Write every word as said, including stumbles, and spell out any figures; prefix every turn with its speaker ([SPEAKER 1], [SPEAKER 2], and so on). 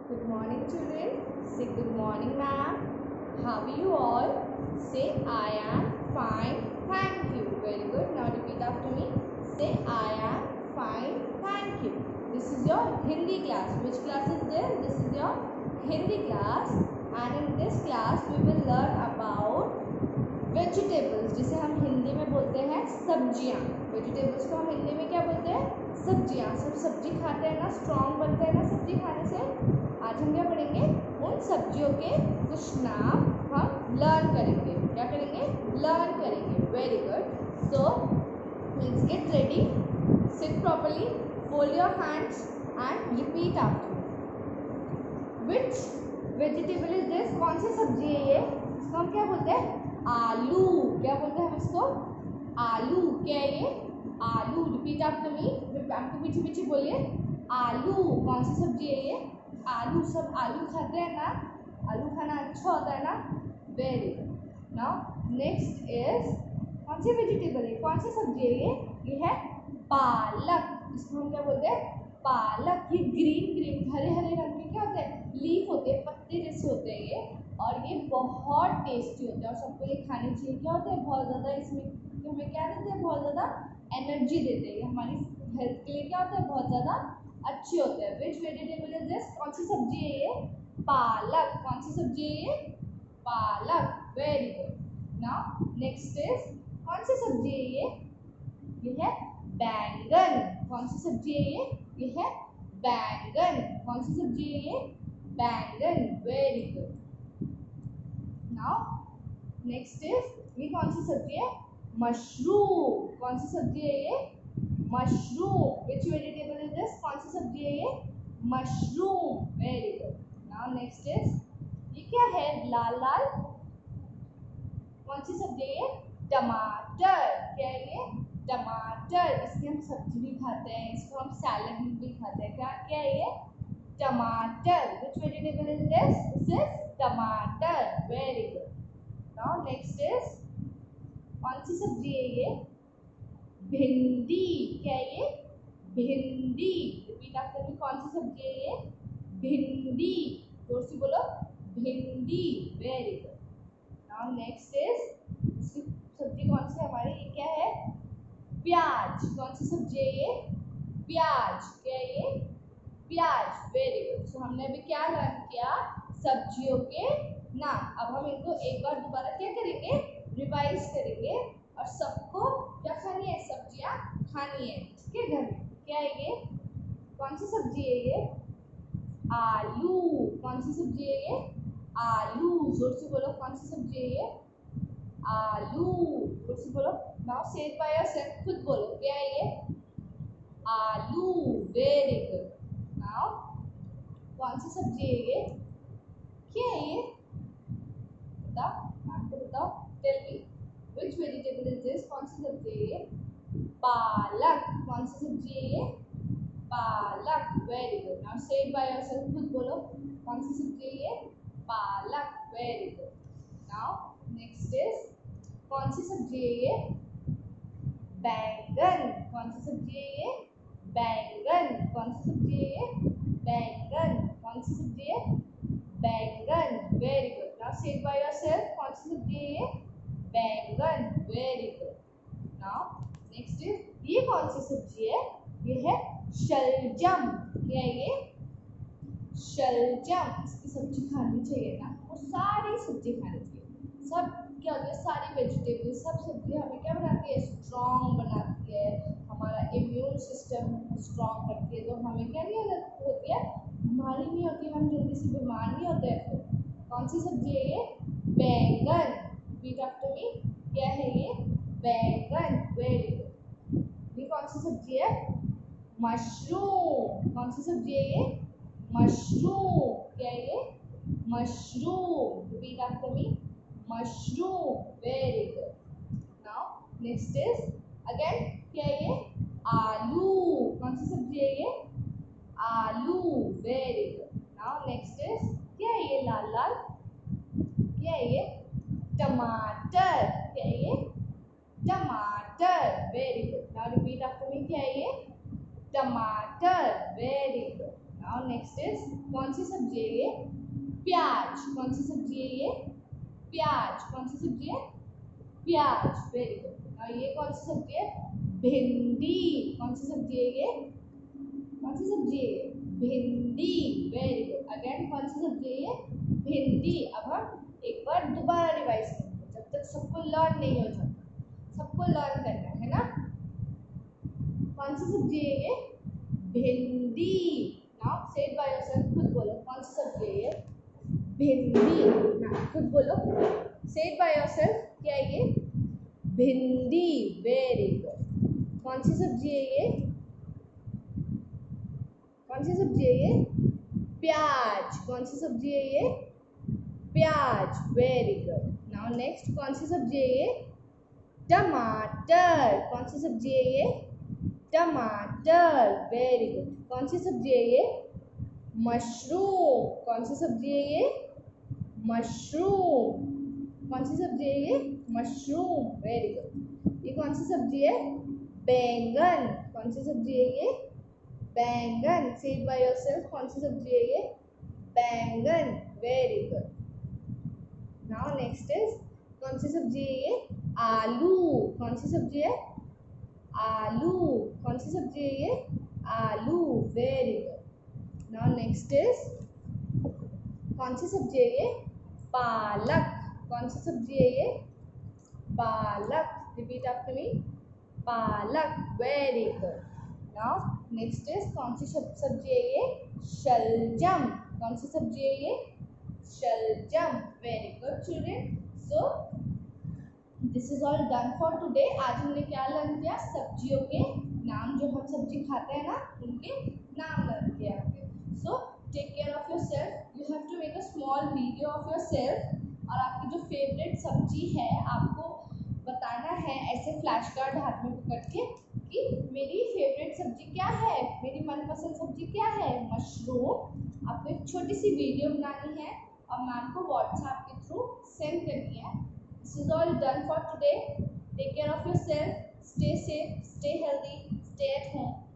[SPEAKER 1] Good morning, children. Say good morning, ma'am. How are you all? Say I am fine, thank you. Very good. Now repeat after me. Say I am fine, thank you. This is your Hindi class. Which class is this? This is your Hindi class. And in this class we will learn about vegetables, जिसे हम हिंदी में बोलते हैं सब्जियां। Vegetables को हम हिंदी में क्या बोलते हैं? सब्जियां। सब सब्जी खाते हैं ना, स्ट्रॉन्ग बनते हैं ना सब्जी खाने से। आज हम क्या पढ़ेंगे? उन सब्जियों के कुछ नाम हम लर्न करेंगे। क्या करेंगे? लर्न करेंगे। Very good. So let's get ready, sit properly, fold your hands and repeat after me. Which vegetable is this? कौन सी सब्जी है ये? इसको हम क्या बोलते हैं? आलू। क्या बोलते हैं हम इसको? आलू। क्या है ये? आलू। Repeat after me. आपको पीछे पीछे बोलिए, आलू। कौन सी सब्जी है ये? आलू। सब आलू खाते हैं ना? आलू खाना अच्छा होता है ना? Very good. Now next is, कौन सी वेजिटेबल है? कौन सी सब्जी है ये? ये है पालक। इसको हम क्या बोलते हैं? पालक। ये ग्रीन ग्रीन हरे हरे रंग के क्या होते हैं? लीफ होते हैं, पत्ते जैसे होते हैं ये, और ये बहुत टेस्टी होते हैं और सबको ये खाने चाहिए। क्या होते हैं? बहुत ज़्यादा इसमें तो हमें क्या देते हैं? बहुत ज़्यादा एनर्जी देते हैं। ये हमारी हेल्थ के लिए क्या होता है? बहुत ज़्यादा अच्छे होते हैं। Which vegetable is this? कौन सी सब्जी है ये? पालक। कौन सी सब्जी है ये? पालक। Very good. Now next is, कौन सी सब्जी है ये? ये है बैंगन। कौन सी सब्जी है ये? ये है बैंगन। कौन सी सब्जी है ये? बैंगन। Very good. Now next is, ये कौन सी सब्जी है? मशरूम। कौन सी सब्जी है ये? Mushroom. Which vegetable is this? कौन सी सब्जी है ये? Mushroom. Very good. Now next is, ये क्या है लाल लाल? कौन सी सब्जी है ये? टमाटर। क्या है ये? टमाटर। इसकी हम सब्जी भी खाते हैं, इसको हम सैलेड में भी खाते हैं। क्या क्या है ये? टमाटर। Which vegetable is this? This is tamatar. Very good. Now next is, कौन सी सब्जी है ये? भिंडी। क्या है ये? भिंडी। Repeat after me. कौन सी सब्जी है ये? भिंडी। जोर से बोलो, भिंडी। Very good. Now next is, इसकी सब्जी कौन सी है हमारी? ये क्या है? प्याज। कौन सी सब्जी है ये? प्याज। क्या है ये? प्याज। Very good. सो हमने अभी क्या लर्न किया? सब्जियों के नाम। अब हम इनको एक बार दोबारा क्या करेंगे? रिवाइज करेंगे। और सबको क्या खानी है? सब्जियां खानी है, ठीक है? घर में क्या है ये? कौन सी सब्जी है ये? आलू। कौन सी सब्जी है ये? आलू। जोर से बोलो, कौन सी सब्जी है ये? आलू। जोर से बोलो। Now say it by yourself, खुद बोलो, क्या है ये? आलू। Very good. नाउ कौन सी सब्जी है ये? क्या है ये? बताओ, आपको बताओ। Tell me, which vegetable is this? कौन सी सब्जी है ये? पालक। कौन सी सब्जी है ये? पालक। Very good. Now say it by yourself, खुद बोलो, कौन सी सब्जी है ये? पालक। Very good. Now next is, कौन सी सब्जी है ये? बैंगन। कौन सी सब्जी है ये? बैंगन। कौन सी सब्जी है ये? बैंगन। कौन सी सब्जी है? बैंगन। Very good. Now say it by yourself, कौन सी सब्जी है ये? बैंगन। Very good. Now next is, ये कौन सी सब्जी है? ये है शलजम। क्या है ये? शलजम। इसकी सब्जी खानी चाहिए ना, वो सारी सब्जी खानी चाहिए। सब क्या होती है? सारी वेजिटेबल, सब सब्जी हमें क्या बनाती है? स्ट्रॉन्ग बनाती है, हमारा इम्यून सिस्टम स्ट्रॉन्ग करती है। तो हमें क्या नहीं होती है? बीमारी नहीं होती, हम जल्दी से बीमार नहीं होते हैं। फिर कौन सी सब्जी है ये? बैंगन। Repeat after me. क्या है ये? बैंगन। Very good. ये कौन सी सब्जी है? मशरूम। कौन सी सब्जी है ये? मशरूम। क्या है ये? Mushroom. Repeat after me. Mushroom. Very good. Now next is, again क्या है ये? आलू। कौन सी सब्जी है ये? आलू। Very good. Now next is, क्या है ये लाल लाल? क्या है ये? टमाटर। क्या है ये? टमाटर। Very good. Now repeat after me. क्या है ये? टमाटर। Very good. Now next is, कौन कौन सी सब्जी है ये? प्याज। कौन सी सब्जी है ये? प्याज। कौन सी सब्जी है? प्याज। Very good. और ये कौन सी सब्जी है? भिंडी। कौन सी सब्जी है ये? कौन सी सब्जी है ये? भिंडी। Very good. अगेन कौन सी सब्जी है ये? भिंडी। अब हम एक बार दोबारा रिवाइज करेंगे जब तक सबको लर्न नहीं हो जाता, सबको लर्न करना है ना। कौन सी सब्जी है ये? भिंडी। Now say it by yourself, खुद बोलो कौन सी सब्जी है ये? भिंडी। ना खुद बोलो, से इट बाय योरसेल्फ, क्या है ये? भिंडी। Very good. कौन सी सब्जी है ये? कौन सी सब्जी है ये? प्याज। कौन सी सब्जी है ये? प्याज। Very good. नाउ नेक्स्ट, कौन सी सब्जी है ये? टमाटर। कौन सी सब्जी है ये? टमाटर। Very good. कौन सी सब्जी है ये? मशरूम। कौन सी सब्जी है ये? मशरूम। कौन सी सब्जी है ये? मशरूम। Very good. ये कौन सी सब्जी है? बैंगन। कौन सी सब्जी है ये? बैंगन। से इट बाय योरसेल्फ, कौन सी सब्जी है ये? बैंगन। Very good. Now next is, कौन सी सब्जी है ये? आलू। कौन सी सब्जी है? आलू। कौन सी सब्जी है ये? आलू। Very good. Now next is, कौन सी सब्जी है ये? पालक। कौन सी सब्जी है ये? पालक। रिपीट आफ्टर मी, पालक। Very good. Now next is, कौन सी सब्जी है ये? शलजम। कौन सी सब्जी है ये? शलजम। Very good children. So this is all done for today. आज हमने क्या लर्न किया? सब्जियों के नाम, जो हम सब्जी खाते हैं ना उनके नाम लर्न किया हमने। So take care of yourself. You have to make a small video of yourself और आपकी जो फेवरेट सब्जी है आपको बताना है, ऐसे फ्लैश कार्ड हाथ में पकड़ के कि मेरी फेवरेट सब्जी क्या है, मेरी मनपसंद सब्जी क्या है? मशरूम। आपको एक छोटी सी वीडियो बनानी है और मैम को व्हाट्सएप के थ्रू सेंड करनी है। This is all done for today. Take care of yourself, stay safe, stay healthy, stay at home.